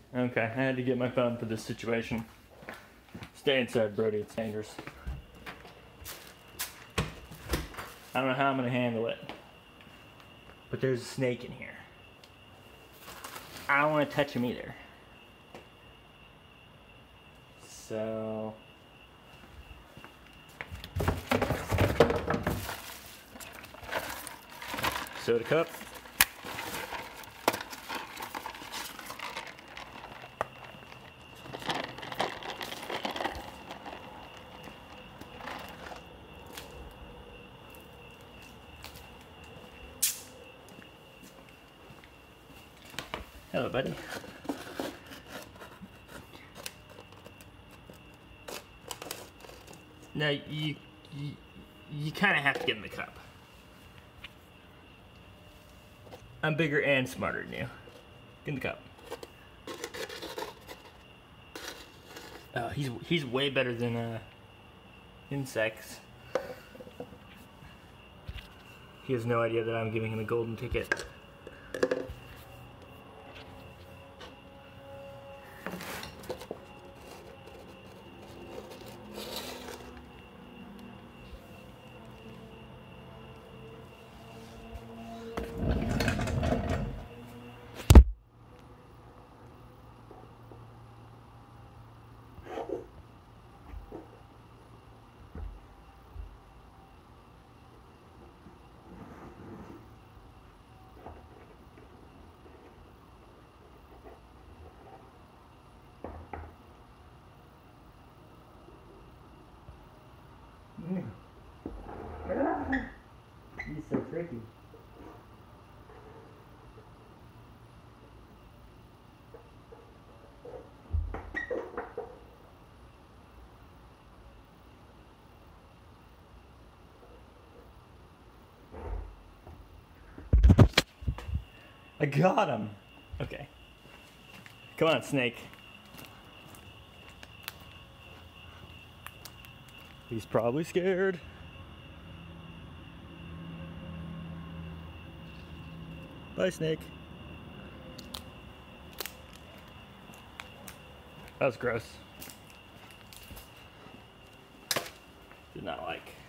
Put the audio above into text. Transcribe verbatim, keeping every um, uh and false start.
Okay, I had to get my phone for this situation. Stay inside, Brody. It's dangerous. I don't know how I'm gonna handle it, but there's a snake in here. I don't want to touch him either. So... soda cup. Hello, buddy. Now you you, you kind of have to get in the cup. I'm bigger and smarter than you. Get in the cup. Oh, he's he's way better than uh, insects. He has no idea that I'm giving him a golden ticket. He's so tricky. I got him. Okay. Come on, snake. He's probably scared. Bye, snake. That was gross. Did not like.